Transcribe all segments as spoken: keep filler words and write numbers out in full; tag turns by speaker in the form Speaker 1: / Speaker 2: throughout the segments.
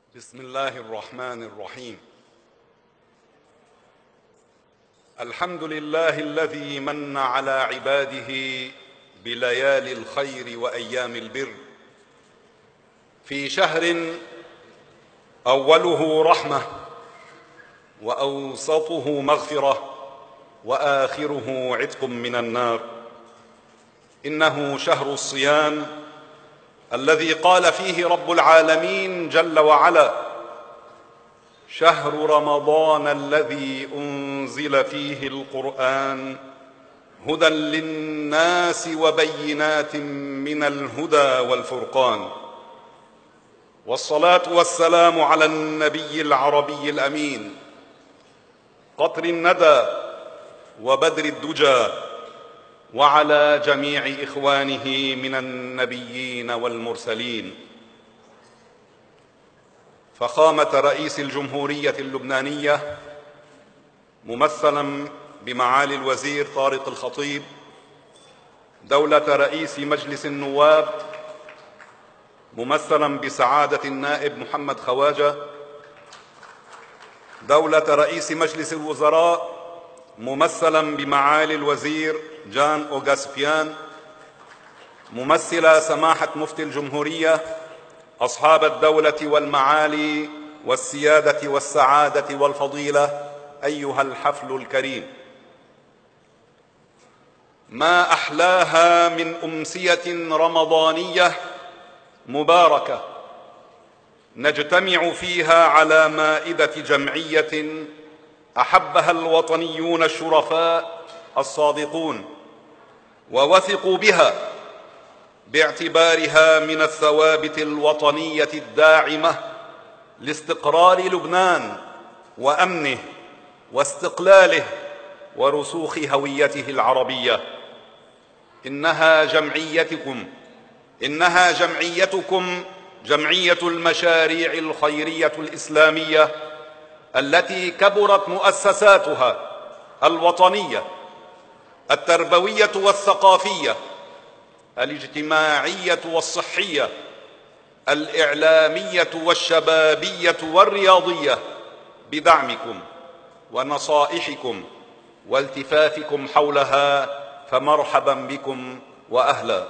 Speaker 1: بسم الله الرحمن الرحيم. الحمد لله الذي من على عباده بليالي الخير وأيام البر، في شهر أوله رحمة وأوسطه مغفرة وآخره عتق من النار. إنه شهر الصيام الذي قال فيه رب العالمين جل وعلا: شهر رمضان الذي أنزل فيه القرآن هدى للناس وبينات من الهدى والفرقان. والصلاة والسلام على النبي العربي الأمين، قطر الندى وبدر الدجى، وعلى جميع إخوانه من النبيين والمرسلين. فخامة رئيس الجمهورية اللبنانية ممثلا بمعالي الوزير طارق الخطيب، دولة رئيس مجلس النواب ممثلا بسعادة النائب محمد خواجة، دولة رئيس مجلس الوزراء ممثلا بمعالي الوزير جان أوغاسبيان، ممثلة سماحة مفتي الجمهورية، أصحاب الدولة والمعالي والسيادة والسعادة والفضيلة، أيها الحفل الكريم، ما أحلاها من أمسية رمضانية مباركة نجتمع فيها على مائدة جمعية أحبها الوطنيون الشرفاء الصادقون ووثقوا بها باعتبارها من الثوابت الوطنية الداعمة لاستقرار لبنان وأمنه واستقلاله ورسوخ هويته العربية. إنها جمعيتكم إنها جمعيتكم جمعية المشاريع الخيرية الإسلامية التي كبرت مؤسساتها الوطنية التربوية والثقافية الاجتماعية والصحية الإعلامية والشبابية والرياضية بدعمكم ونصائحكم والتفافكم حولها، فمرحبا بكم وأهلا.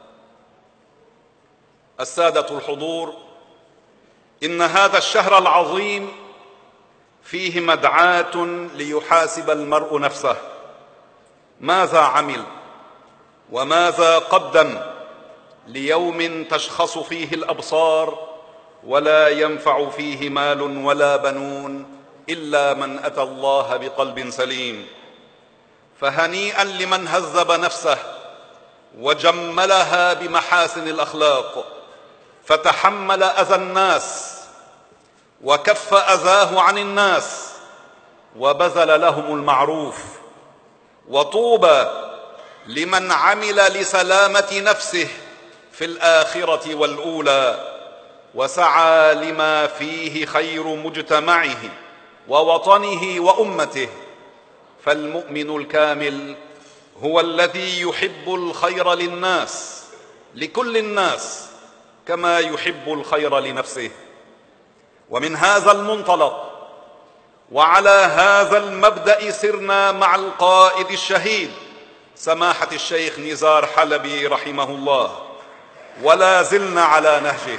Speaker 1: السادة الحضور، إن هذا الشهر العظيم فيه مدعاة ليحاسب المرء نفسه ماذا عمل وماذا قدم ليوم تشخص فيه الأبصار ولا ينفع فيه مال ولا بنون إلا من أتى الله بقلب سليم. فهنيئا لمن هذب نفسه وجملها بمحاسن الأخلاق، فتحمل أذى الناس وكف أذاه عن الناس وبذل لهم المعروف. وطوبى لمن عمل لسلامة نفسه في الآخرة والأولى وسعى لما فيه خير مجتمعه ووطنه وأمته. فالمؤمن الكامل هو الذي يحب الخير للناس، لكل الناس، كما يحب الخير لنفسه. ومن هذا المنطلق وعلى هذا المبدأ سرنا مع القائد الشهيد سماحة الشيخ نزار حلبي رحمه الله، ولا زلنا على نهجه.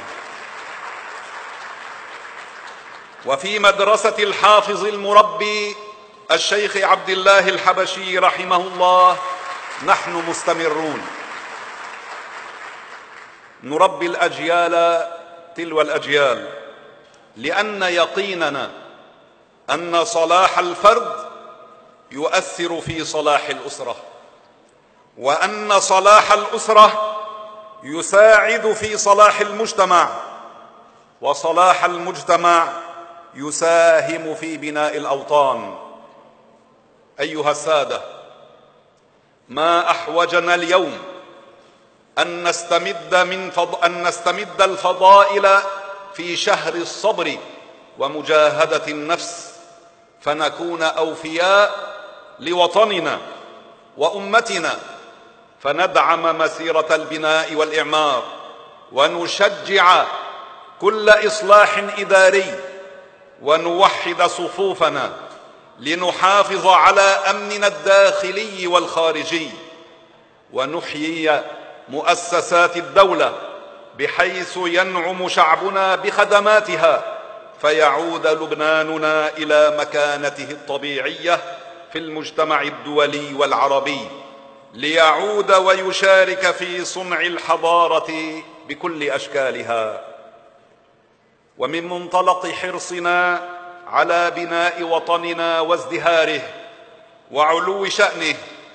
Speaker 1: وفي مدرسة الحافظ المربي الشيخ عبد الله الحبشي رحمه الله نحن مستمرون، نربي الأجيال تلو الأجيال، لأن يقيننا أن صلاح الفرد يؤثر في صلاح الأسرة، وأن صلاح الأسرة يساعد في صلاح المجتمع، وصلاح المجتمع يساهم في بناء الأوطان. أيها السادة، ما أحوجنا اليوم أن نستمد من فض... أن نستمد الفضائل في شهر الصبر ومجاهدة النفس، فنكون أوفياء لوطننا وأمتنا، فندعم مسيرة البناء والإعمار، ونشجع كل إصلاح إداري ونوحد صفوفنا لنحافظ على أمننا الداخلي والخارجي، ونحيي مؤسسات الدولة بحيث ينعم شعبنا بخدماتها، فيعود لبناننا إلى مكانته الطبيعية في المجتمع الدولي والعربي، ليعود ويشارك في صنع الحضارة بكل أشكالها. ومن منطلق حرصنا على بناء وطننا وازدهاره وعلو شأنه،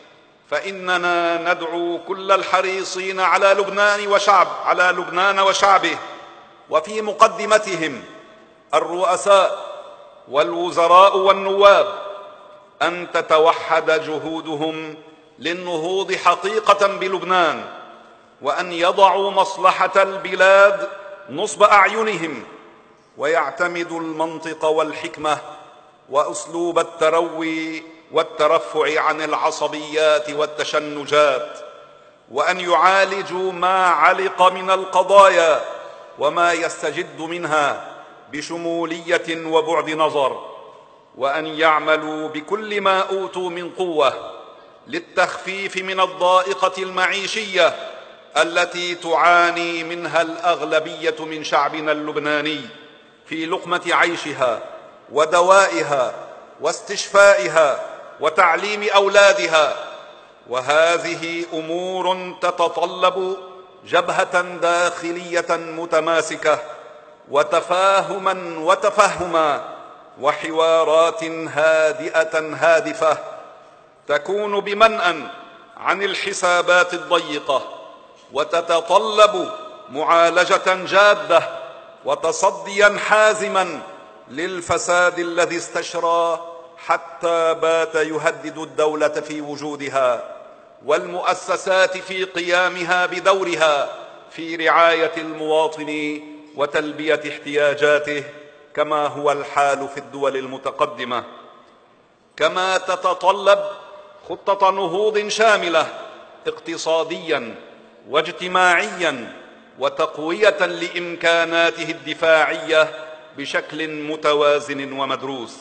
Speaker 1: فإننا ندعو كل الحريصين على لبنان وشعب على لبنان وشعبه، وفي مقدمتهم الرؤساء والوزراء والنواب، أن تتوحد جهودهم للنهوض حقيقة بلبنان، وأن يضعوا مصلحة البلاد نصب أعينهم، ويعتمدوا المنطق والحكمة وأسلوب التروي والترفع عن العصبيات والتشنجات، وأن يعالجوا ما علق من القضايا وما يستجد منها بشمولية وبعد نظر، وأن يعملوا بكل ما أوتوا من قوة للتخفيف من الضائقة المعيشية التي تعاني منها الأغلبية من شعبنا اللبناني في لقمة عيشها ودوائها واستشفائها وتعليم أولادها. وهذه أمور تتطلب جبهة داخلية متماسكة وتفاهما وتفهما وحوارات هادئة هادفة تكون بمنأى عن الحسابات الضيقة، وتتطلب معالجة جادة وتصديا حازما للفساد الذي استشرى حتى بات يهدد الدولة في وجودها والمؤسسات في قيامها بدورها في رعاية المواطن وتلبية احتياجاته، كما هو الحال في الدول المتقدمة. كما تتطلب خطة نهوض شاملة اقتصاديا واجتماعيا وتقوية لإمكاناته الدفاعية بشكل متوازن ومدروس.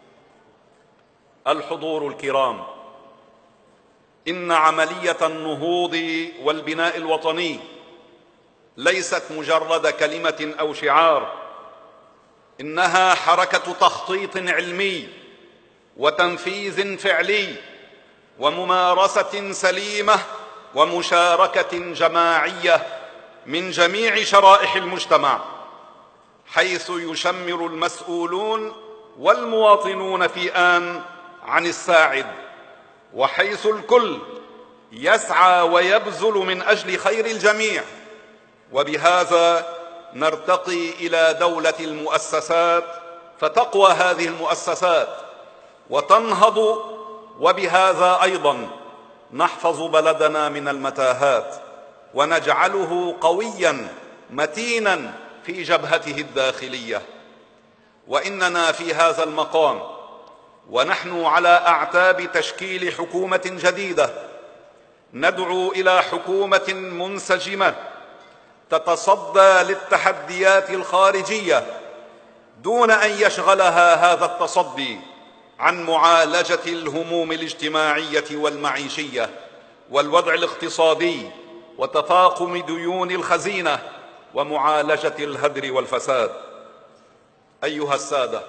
Speaker 1: الحضور الكرام، إن عملية النهوض والبناء الوطني ليست مجرد كلمة أو شعار، إنها حركة تخطيط علمي وتنفيذ فعلي وممارسة سليمة ومشاركة جماعية من جميع شرائح المجتمع، حيث يشمر المسؤولون والمواطنون في آن عن الساعد، وحيث الكل يسعى ويبذل من أجل خير الجميع. وبهذا نرتقي إلى دولة المؤسسات، فتقوى هذه المؤسسات وتنهض، وبهذا أيضا نحفظ بلدنا من المتاهات ونجعله قويا متينا في جبهته الداخلية. وإننا في هذا المقام ونحن على أعتاب تشكيل حكومة جديدة ندعو إلى حكومة منسجمة تتصدى للتحديات الخارجية دون أن يشغلها هذا التصدي عن معالجة الهموم الاجتماعية والمعيشية والوضع الاقتصادي وتفاقم ديون الخزينة ومعالجة الهدر والفساد. أيها السادة،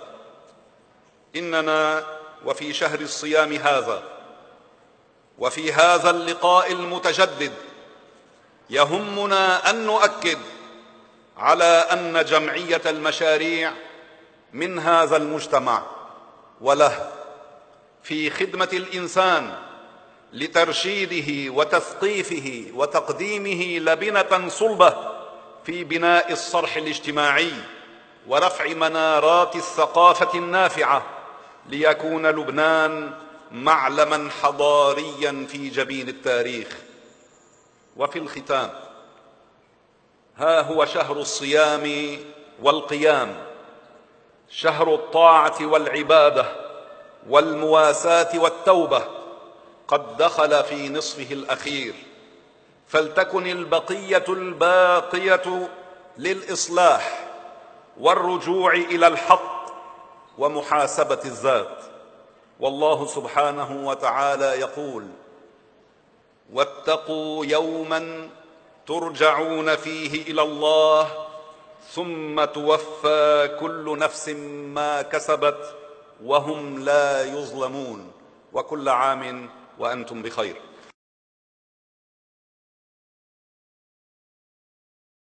Speaker 1: إننا وفي شهر الصيام هذا وفي هذا اللقاء المتجدد يهمنا أن نؤكد على أن جمعية المشاريع من هذا المجتمع وله في خدمة الإنسان لترشيده وتثقيفه وتقديمه لبنة صلبة في بناء الصرح الاجتماعي ورفع منارات الثقافة النافعة، ليكون لبنان معلما حضاريا في جبين التاريخ. وفي الختام، ها هو شهر الصيام والقيام، شهر الطاعة والعبادة والمواساة والتوبة، قد دخل في نصفه الأخير، فلتكن البقية الباقية للإصلاح والرجوع إلى الحق ومحاسبة الذات. والله سبحانه وتعالى يقول: واتقوا يوما ترجعون فيه إلى الله ثم توفى كل نفس ما كسبت وهم لا يظلمون. وكل عام وأنتم بخير.